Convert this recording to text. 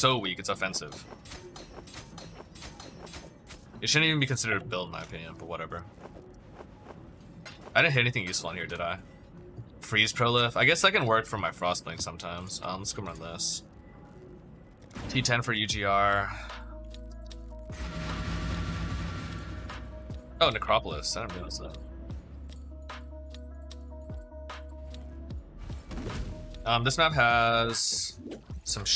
so weak, it's offensive. It shouldn't even be considered a build in my opinion, but whatever. I didn't hit anything useful on here, did I? Freeze Prolif. I guess that can work for my Frostblink sometimes. Let's go run this. T10 for UGR. Oh, Necropolis. I didn't realize that. This map has some